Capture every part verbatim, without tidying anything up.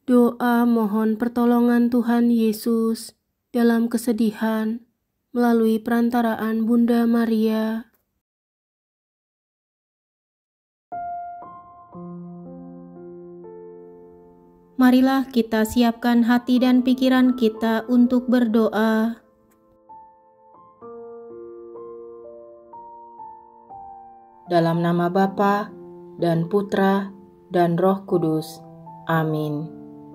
Doa mohon pertolongan Tuhan Yesus dalam kesedihan melalui perantaraan Bunda Maria. Marilah kita siapkan hati dan pikiran kita untuk berdoa. Dalam nama Bapa dan Putra dan Roh Kudus. Amin.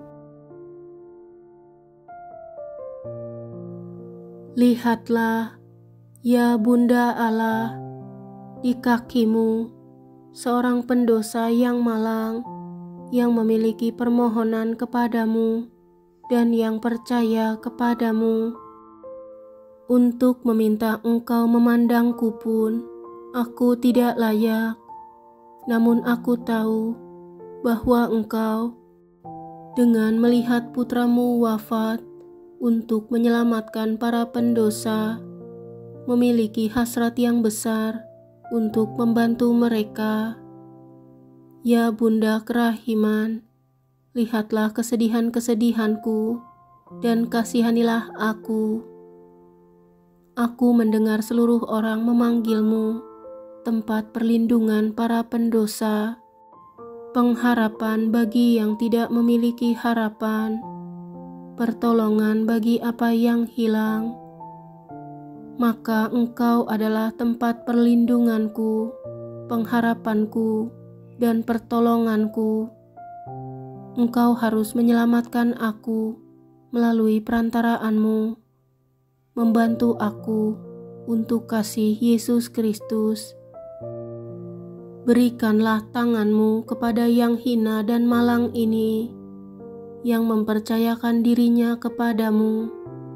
Lihatlah, ya Bunda Allah, di kakimu seorang pendosa yang malang, yang memiliki permohonan kepadamu dan yang percaya kepadamu. Untuk meminta Engkau memandangku pun, aku tidak layak, namun aku tahu bahwa Engkau, dengan melihat putramu wafat untuk menyelamatkan para pendosa, memiliki hasrat yang besar untuk membantu mereka. Ya Bunda kerahiman, lihatlah kesedihan-kesedihanku dan kasihanilah aku. Aku mendengar seluruh orang memanggilmu, tempat perlindungan para pendosa, pengharapan bagi yang tidak memiliki harapan, pertolongan bagi apa yang hilang. Maka Engkau adalah tempat perlindunganku, pengharapanku, dan pertolonganku. Engkau harus menyelamatkan aku melalui perantaraanmu, membantu aku untuk kasih Yesus Kristus. Berikanlah tanganmu kepada yang hina dan malang ini, yang mempercayakan dirinya kepadamu.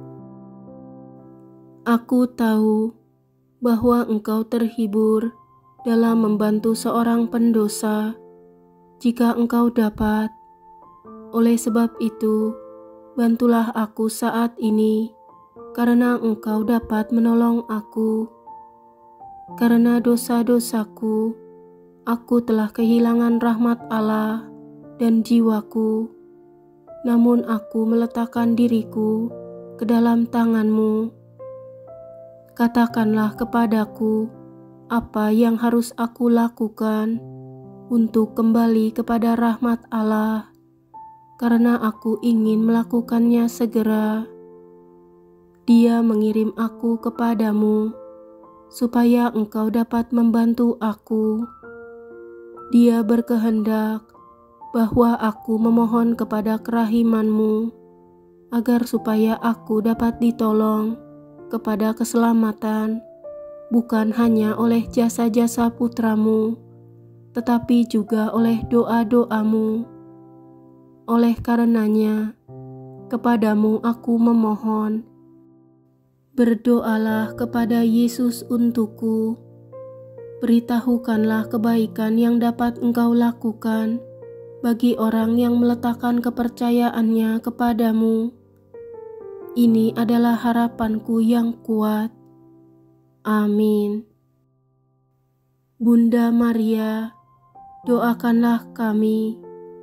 Aku tahu bahwa Engkau terhibur dalam membantu seorang pendosa jika Engkau dapat. Oleh sebab itu, bantulah aku saat ini, karena Engkau dapat menolong aku. Karena dosa-dosaku, aku telah kehilangan rahmat Allah dan jiwaku. Namun aku meletakkan diriku ke dalam tangan-Mu. Katakanlah kepadaku apa yang harus aku lakukan untuk kembali kepada rahmat Allah, karena aku ingin melakukannya segera. Dia mengirim aku kepadamu, supaya Engkau dapat membantu aku. Dia berkehendak bahwa aku memohon kepada kerahiman-Mu, agar supaya aku dapat ditolong kepada keselamatan, bukan hanya oleh jasa-jasa putramu, tetapi juga oleh doa-doamu. Oleh karenanya, kepadamu aku memohon, berdoalah kepada Yesus untukku. Beritahukanlah kebaikan yang dapat Engkau lakukan bagi orang yang meletakkan kepercayaannya kepadamu. Ini adalah harapanku yang kuat. Amin. Bunda Maria, doakanlah kami.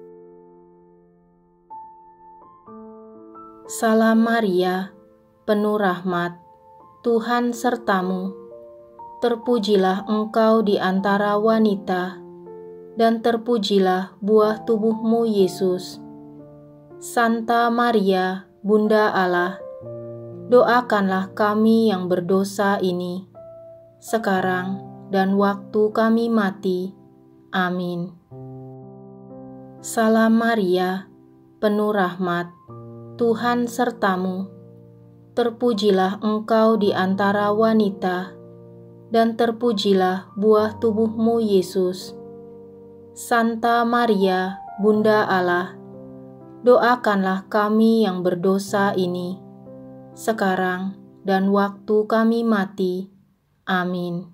Salam Maria, penuh rahmat, Tuhan sertamu. Terpujilah engkau di antara wanita, dan terpujilah buah tubuhmu Yesus. Santa Maria, Bunda Allah, doakanlah kami yang berdosa ini, sekarang dan waktu kami mati. Amin. Salam Maria, penuh rahmat, Tuhan sertamu. Terpujilah engkau di antara wanita, dan terpujilah buah tubuhmu Yesus. Santa Maria, Bunda Allah, doakanlah kami yang berdosa ini, sekarang dan waktu kami mati. Amin.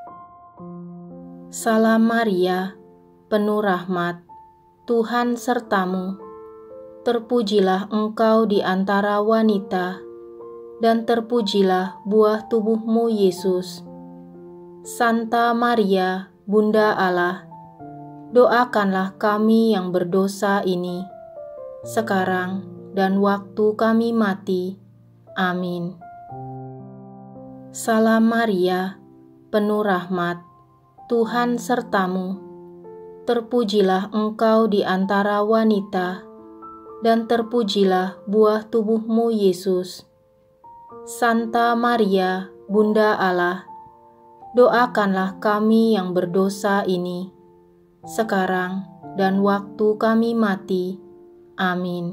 Salam Maria, penuh rahmat, Tuhan sertamu. Terpujilah engkau di antara wanita, dan terpujilah buah tubuhmu Yesus. Santa Maria, Bunda Allah, doakanlah kami yang berdosa ini, sekarang dan waktu kami mati. Amin. Salam Maria, penuh rahmat, Tuhan sertamu. Terpujilah engkau di antara wanita, dan terpujilah buah tubuhmu Yesus. Santa Maria, Bunda Allah, doakanlah kami yang berdosa ini, sekarang dan waktu kami mati. Amin.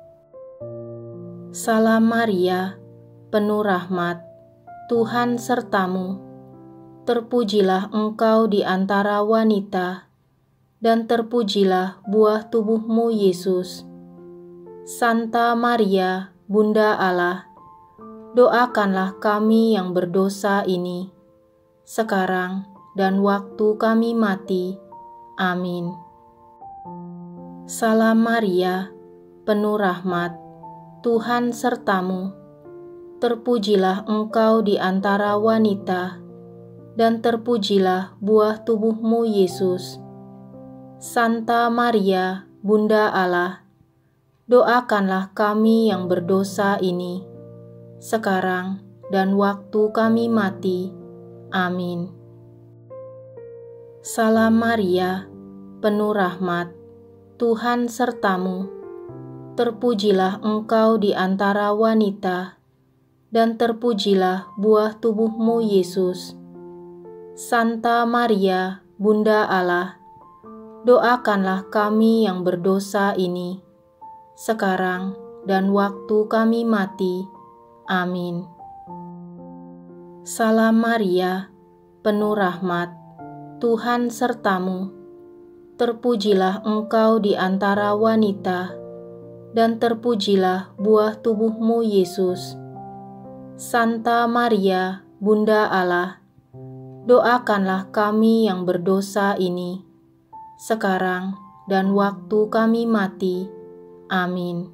Salam Maria, penuh rahmat, Tuhan sertamu. Terpujilah engkau di antara wanita, dan terpujilah buah tubuhmu Yesus. Santa Maria, Bunda Allah, doakanlah kami yang berdosa ini, sekarang dan waktu kami mati. Amin. Salam Maria, penuh rahmat, Tuhan sertamu. Terpujilah engkau di antara wanita, dan terpujilah buah tubuhmu Yesus. Santa Maria, Bunda Allah, doakanlah kami yang berdosa ini, sekarang dan waktu kami mati. Amin. Salam Maria, penuh rahmat, Tuhan sertamu. Terpujilah engkau di antara wanita, dan terpujilah buah tubuhmu Yesus. Santa Maria, Bunda Allah, doakanlah kami yang berdosa ini, sekarang dan waktu kami mati. Amin. Salam Maria, penuh rahmat, Tuhan sertamu. Terpujilah engkau di antara wanita, dan terpujilah buah tubuhmu Yesus. Santa Maria, Bunda Allah, doakanlah kami yang berdosa ini, sekarang dan waktu kami mati. Amin.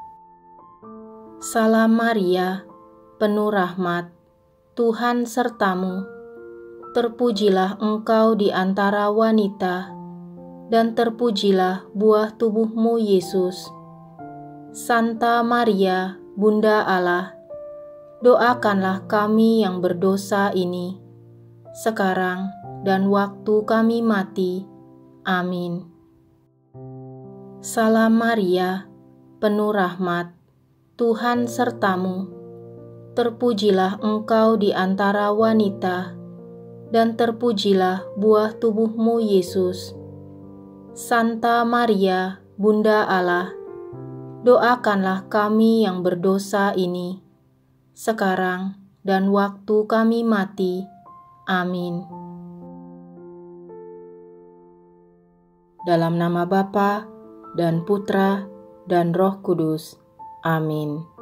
Salam Maria, penuh rahmat, Tuhan sertamu. Terpujilah engkau di antara wanita, dan terpujilah buah tubuhmu Yesus. Santa Maria, Bunda Allah, doakanlah kami yang berdosa ini, sekarang dan waktu kami mati. Amin. Salam Maria, penuh rahmat, Tuhan sertamu. Terpujilah engkau di antara wanita, dan terpujilah buah tubuhmu Yesus. Santa Maria, Bunda Allah, doakanlah kami yang berdosa ini, sekarang dan waktu kami mati. Amin. Dalam nama Bapa dan Putra dan Roh Kudus. Amin.